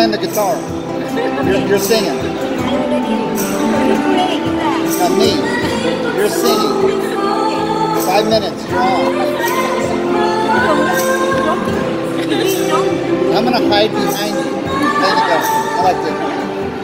playing the guitar. You're singing. Not me. You're singing. 5 minutes. You're on. I'm gonna hide behind you. There you go. I like that.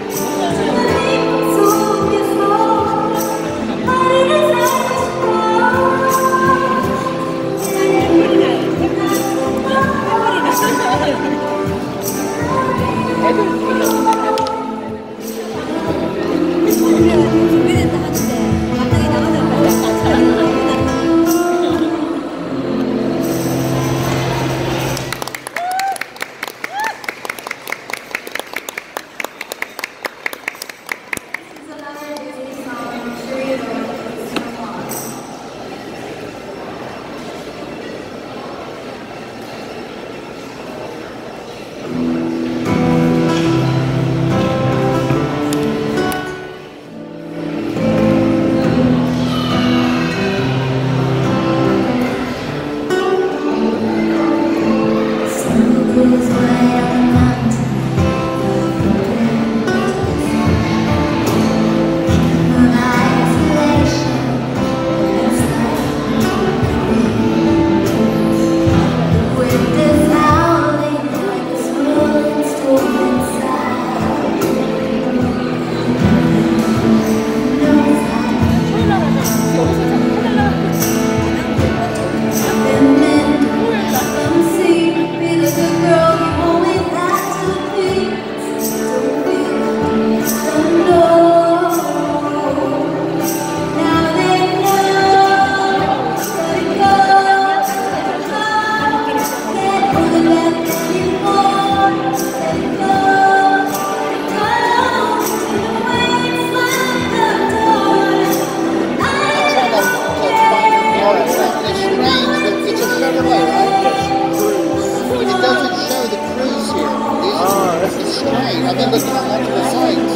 I've been looking on multiple sites.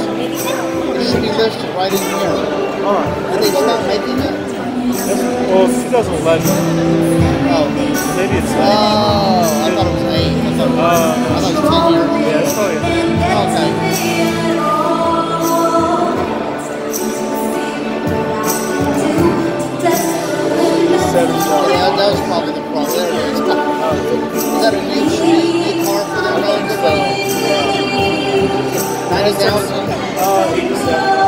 It should be listed right in here. Alright. And they stopped making it? Well, it's 2011. Oh. Maybe it's 8. Oh, I thought it was 8. I thought it was 10 years. Yeah, it's probably 8. Okay. Yeah, that was probably the problem. There it is. Is that a new car for them? Yeah. 90,000? 87.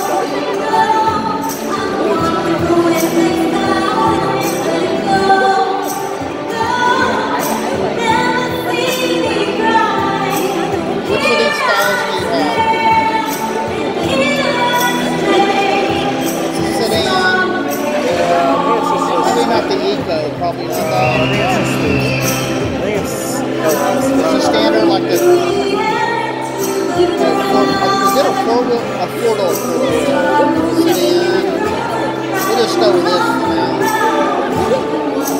Which of these styles do you have? It's a sedan. Probably not the Eco. Probably not that. I think it's It's a standard like the. Is it a four-wheel? A four-door sedan. We'll just go with this for now.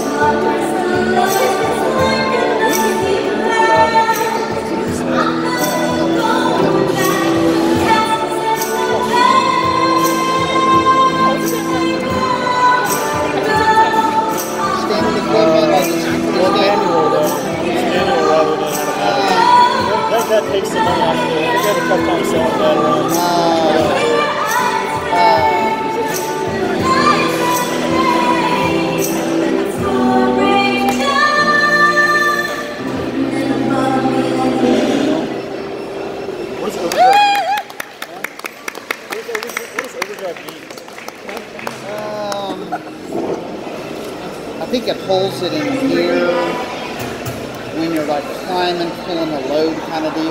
Standard equipment like this. manual though. It's manual rather than automatic. That takes the money off of it. I think I have a tough time selling that around. What does overdrive mean? I think it holds it in gear when you're like climbing, pulling a load kind of deal.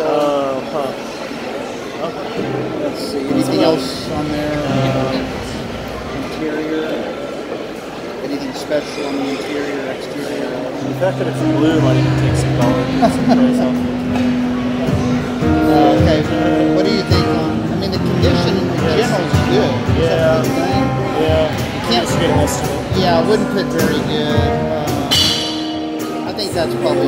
Okay. Let's see, anything else on there? Interior? Anything special on the interior, exterior? The fact that it's blue might even take some price off it. Okay, what do you think on, I mean the condition in general is good. Yeah. You can't get an estimate. Yeah, I wouldn't put very good. I think that's probably.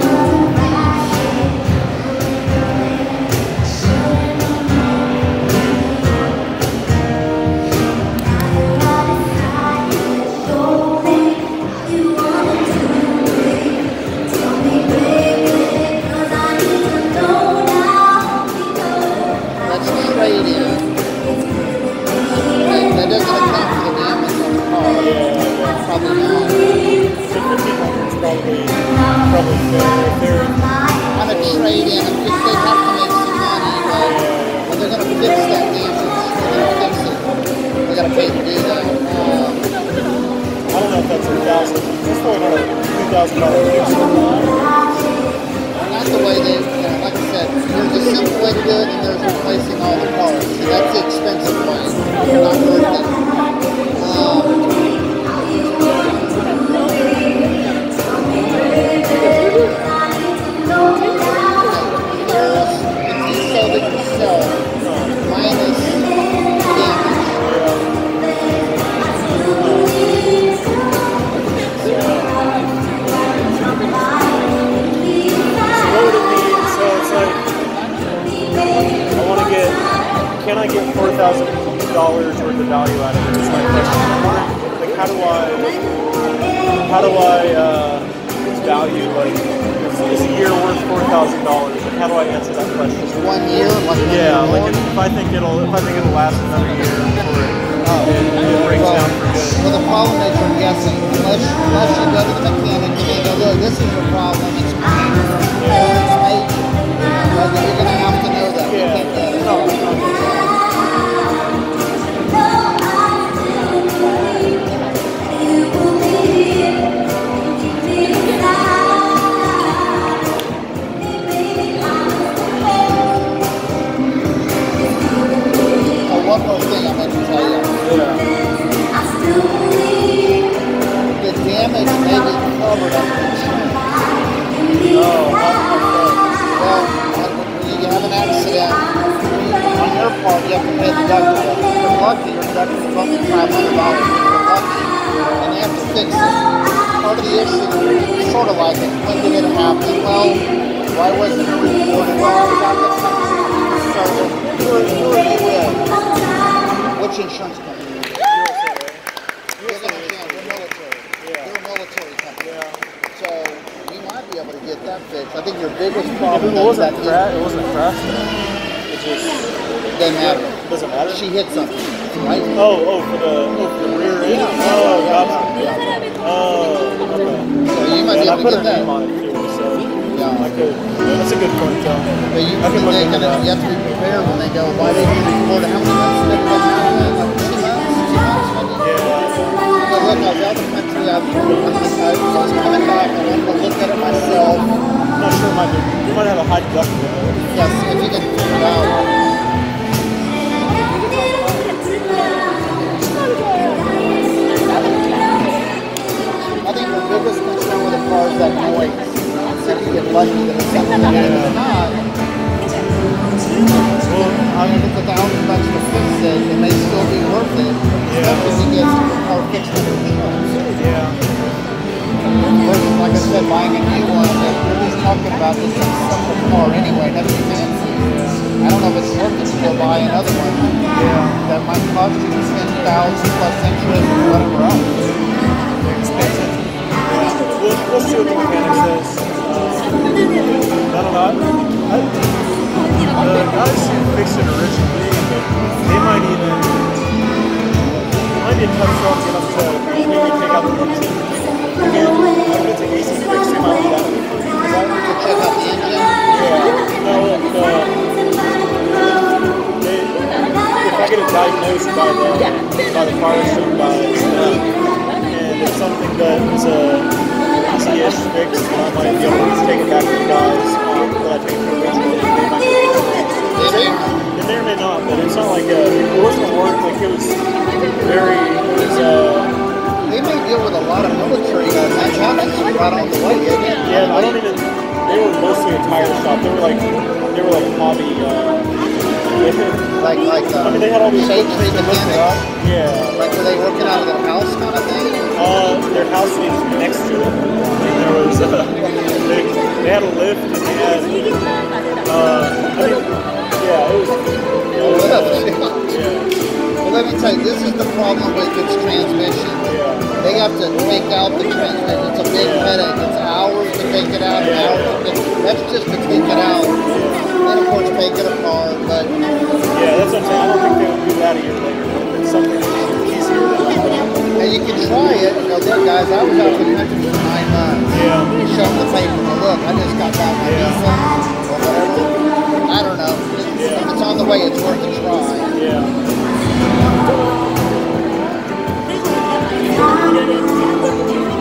$3,000. That's probably not a $2,000 fix. Not the way they, like I said, there's a simple way to do it, and there's replacing all the parts. And that's the expensive way. Not worth it. Here's if you sold it yourself, minus damage. Can I get $4,000 worth of value out of it? Is my question. I'm wondering, like, how do I value, like, is a year worth $4,000? Like, how do I answer that question? Just 1 year, like if I think it'll last another year before it breaks down for good. Well, the problem is you're guessing. Unless you go to the mechanic and they go, look, this is your problem. It's minor, or it's major. You're going to have to know that. Yeah. One more thing I meant to tell you. The damage may be covered under insurance. Well, when you have an accident, on your part, you have to pay the deductible. If you're lucky, your deductible is only $500. If you're lucky, and you have to fix it. Part of the issue, sort of like it, when did it happen? Well, why wasn't it reported? Well, I was out the country. So, who are you with? Which insurance company? We're military. We're a military company. So you might be able to get that fixed. I think your biggest problem it wasn't a crash. It just doesn't matter. Doesn't matter. She hit something, right? For the rear end. Yeah. Oh, gotcha. Okay. So you might be able to get that. On it too, so yeah. I could. That's a good point, though. But you have to be prepared when they go, why didn't you report it? How many months did it come out? Like 2 months? 2 months maybe? Yeah. So look, I was out of the country. I was coming back. I wanted to look at it myself. I'm not sure you might have a high deductible. Yes, if you can figure it out. I think the biggest concern with a car is that noise. So if you get lucky that it's something that it's not. Well, if it's $1,000 to fix it, it may still be worth it. Especially if you get your car fixed with insurance. Yeah. Versus, like I said, buying a new one that you're just talking about this is a simple car anyway, nothing fancy. I don't know if it's worth it to go buy another one. That might cost you $10,000 plus interest or whatever else. Expensive. We'll see what the mechanic says. I don't know. The guys who fixed it originally, they might be a tough sell to get up to maybe take out the engine. Again, if it's an AC fix, they might do that. To check out the engine? Yeah. No, if I get it diagnosed by the car insurance, and it's something that is a easy-ish fix, then I might be able to just take it back to the guys that I paid for originally. It may or may not, but it's not like it wasn't work. Like it was very. They may deal with a lot of military mechanics right on the way. Yeah, I don't even. They were mostly a tire shop. They were like hobby. I mean, they had all these shade tree mechanics. Yeah. Like were they working out of their house kind of thing? Their house was next to it. And there was they had a lift and they had it was. Well, let me tell you, this is the problem with its transmission. They have to take out the transmission. It's a big headache. It's hours to take it out, that's just to take it out. And of course, take it apart. But yeah, that's what I'm saying. I don't think they would do that a year later. It's something easier than that. And you can try it. You know, look, guys, I was out of the country for 9 months. Yeah. Show them the paper. Well, look, I just got back my visa or whatever. I don't know. If it's on the way, it's worth a try. Yeah.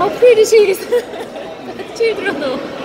pretty she is. Children.